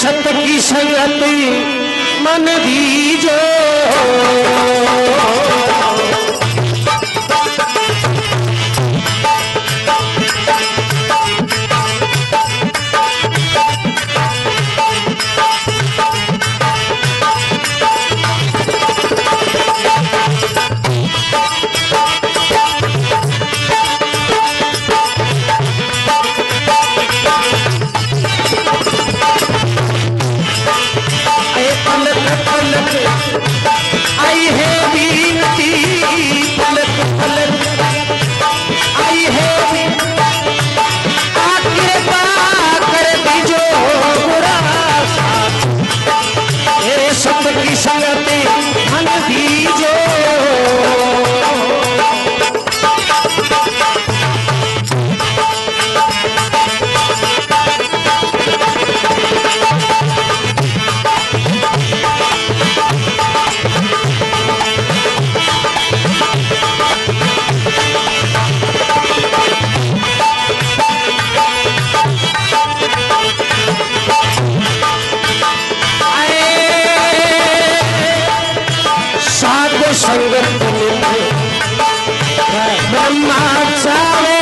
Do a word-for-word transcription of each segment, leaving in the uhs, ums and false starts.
सत की संगत मन दीजो। आई है बीनती पलक पलक आई है आके कर दीजो बुरा मेरे सब की संगत मन दीजो। संगत ब्रह्मा चावे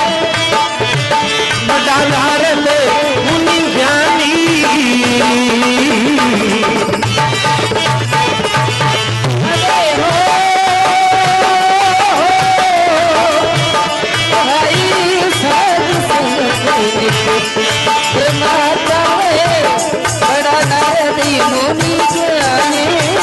बड़ा नारद मुनि ज्ञानी अरे हो भाई साध संगत ब्रह्मा चावे बड़ा नारद मुनि ज्ञानी।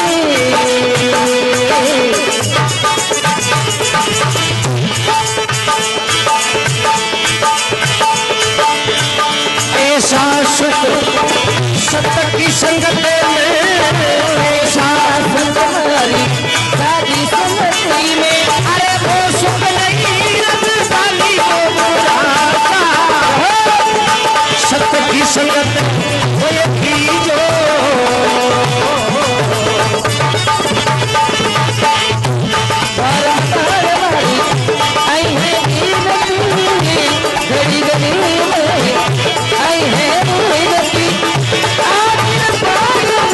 ऐसा सुख सत की संगत में ऐसा सुख हमारी सारी संगति में अरे वो सुख नहीं रजवाली को बुलाता सत की संगत वो की जो आई है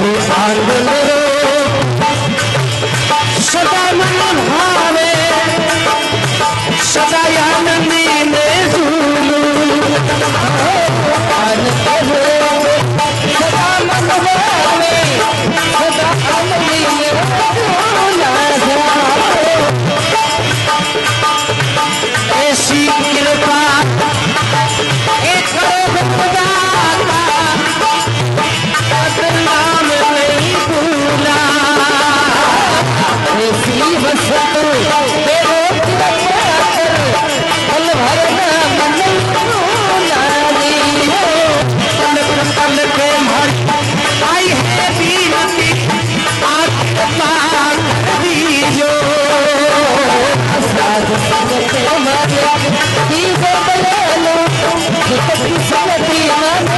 हरि आंगन सदा मन भावे सदा आनंदी ने झूलू आनंद हो सदा मन भावे सदा आनंदी ने झूला ऐसी कृपा एक करो खुदा का नाम नहीं भूला ऐसी बसत तेरे पल भरना मन भूला पल पल के मर आई है बीनती आत्मा दीजो साध संगत मारे की बदले लो की संगति मन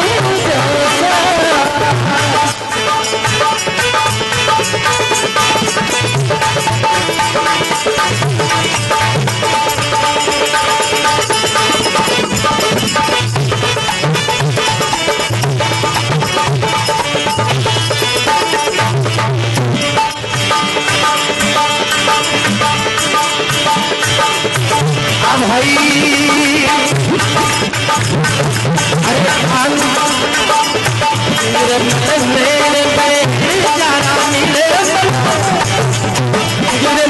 भाई अरे मेरे मेरे जाना मिले मेरे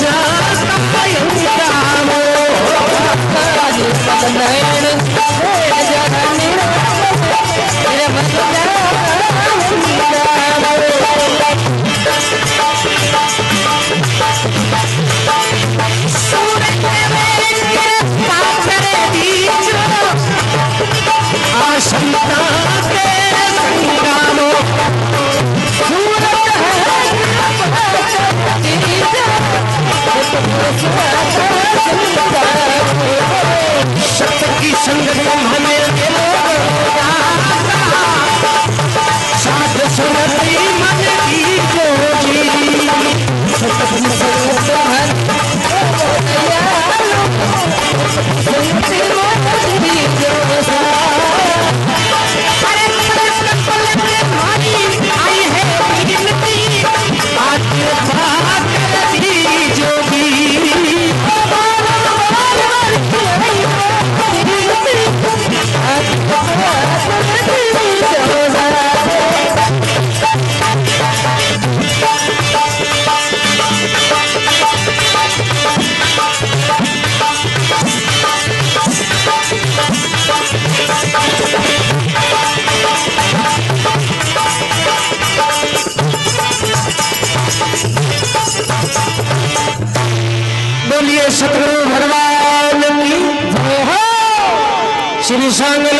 सत्य की संगत हमें साध संगति मन की जोड़ी सत्य की संगत आई है बोलिए सतगुरु भगवान की जय हो। श्री सांग